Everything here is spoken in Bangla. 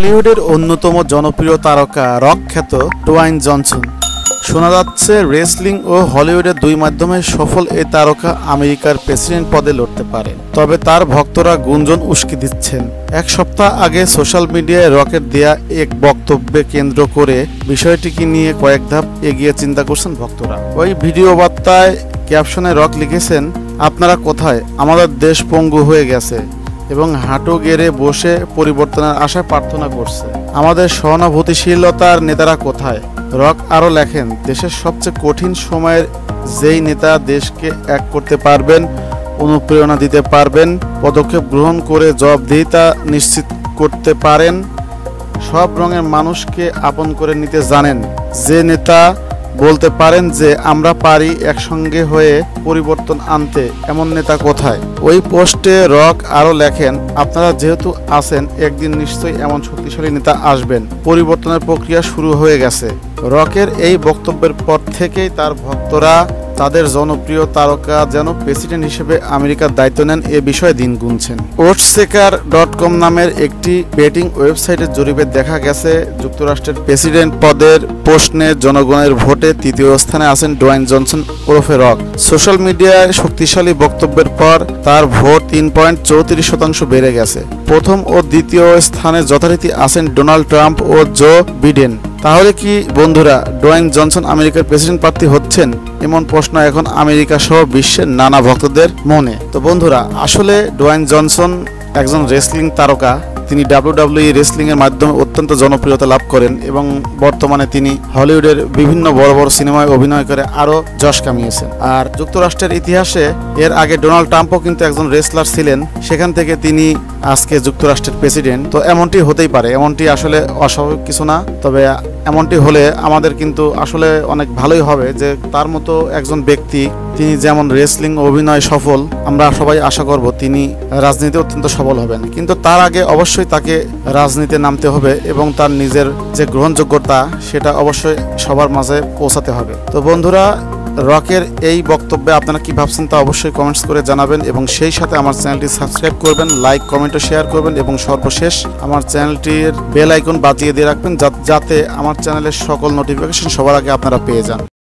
হলিউডের অন্যতম জনপ্রিয় তারকা রক খ্যাত ডোয়াইন জনসন। শোনা যাচ্ছে রেসলিং ও হলিউডের দুই মাধ্যমে সফল এই তারকা আমেরিকার প্রেসিডেন্ট পদে লড়তে পারে। তবে তার ভক্তরা গুঞ্জন উস্কে দিচ্ছেন। এক সপ্তাহ আগে সোশ্যাল মিডিয়ায় রকের দেয়া এক বক্তব্যে কেন্দ্র করে বিষয়টিকে নিয়ে কয়েক ধাপ এগিয়ে চিন্তা করছেন ভক্তরা। ওই ভিডিও বার্তায় ক্যাপশনে রক লিখেছেন, আপনারা কোথায়? আমাদের দেশ পঙ্গু হয়ে গেছে এবং হাঁটু গেড়ে বসে পরিবর্তনের আশায় প্রার্থনা করছে। আমাদের সহানুভূতিশীলতার নেতারা কোথায়? রক আরও লেখেন, দেশের সবচেয়ে কঠিন সময়ের যেই নেতা দেশকে এক করতে পারবেন, অনুপ্রেরণা দিতে পারবেন, পদক্ষেপ গ্রহণ করে জবাবদিহিতা নিশ্চিত করতে পারেন, সব রঙের মানুষকে আপন করে নিতে জানেন, যে নেতা বলতে পারেন যে আমরা পারি একসঙ্গে হয়ে পরিবর্তন আনতে, এমন নেতা কোথায়? ওই পোস্টে রক আরও লেখেন, আপনারা যেহেতু আছেন, একদিন নিশ্চয়ই এমন শক্তিশালী নেতা আসবেন। পরিবর্তনের প্রক্রিয়া শুরু হয়ে গেছে। রকের এই বক্তব্যের পর থেকেই তার ভক্তরা তাদের জনপ্রিয় তারকা যেন প্রেসিডেন্ট হিসেবে আমেরিকার দায়িত্ব নেন এ বিষয়ে দিন গুনছেন। oddschecker.com নামের একটি বেটিং ওয়েবসাইটের জরিপে দেখা গেছে, যুক্তরাষ্ট্রের প্রেসিডেন্ট পদের প্রশ্নে জনগণের ভোটে তৃতীয় স্থানে আছেন ডোয়াইন জনসন ওরফে রক। সোশ্যাল মিডিয়ায় শক্তিশালী বক্তব্যের পর তার ভোট 3.34% বেড়ে গেছে। প্রথম ও দ্বিতীয় স্থানে যথারীতি আছেন ডোনাল্ড ট্রাম্প ও জো বিডেন। তাহলে কি বন্ধুরা ডোয়াইন জনসন আমেরিকার প্রেসিডেন্ট প্রার্থী হচ্ছেন? এমন প্রশ্ন এখন আমেরিকা সহ বিশ্বের নানা ভক্তদের মনে। তো বন্ধুরা, আসলে ডোয়াইন জনসন একজন রেসলিং তারকা। তিনি WWE রেসলিং এর মাধ্যমে অত্যন্ত জনপ্রিয়তা লাভ করেন এবং বর্তমানে তিনি হলিউডের বিভিন্ন বড় বড় সিনেমায় অভিনয় করে আরও যশ কামিয়েছেন। আর যুক্তরাষ্ট্রের ইতিহাসে এর আগে ডোনাল্ড ট্রাম্পও কিন্তু একজন রেসলার ছিলেন, সেখান থেকে তিনি আজকে যুক্তরাষ্ট্রের প্রেসিডেন্ট। তো এমনটি হতেই পারে, এমনটি আসলে অস্বাভাবিক কিছু না। তবে এমনটি হলে আমাদের কিন্তু আসলে অনেক ভালোই হবে যে তার মতো একজন ব্যক্তি, তিনি যেমন রেসলিং অভিনয় সফল, আমরা সবাই আশা করব তিনি রাজনীতিতে অত্যন্ত সফল হবেন। কিন্তু তার আগে অবশ্যই তাকে রাজনীতিতে নামতে হবে এবং তার নিজের যে গ্রহণযোগ্যতা সেটা অবশ্যই সবার মাঝে পৌঁছাতে হবে। তো বন্ধুরা, রকের এই বক্তব্যে আপনারা কি ভাবছেন তা অবশ্যই কমেন্টস করে জানাবেন এবং সেই সাথে আমার চ্যানেলটি সাবস্ক্রাইব করবেন, লাইক কমেন্ট ও শেয়ার করবেন এবং সর্বশেষ আমার চ্যানেলটির বেল আইকন বাজিয়ে দিয়ে রাখবেন যাতে আমার চ্যানেলের সকল নোটিফিকেশন সবার আগে আপনারা পেয়ে যান।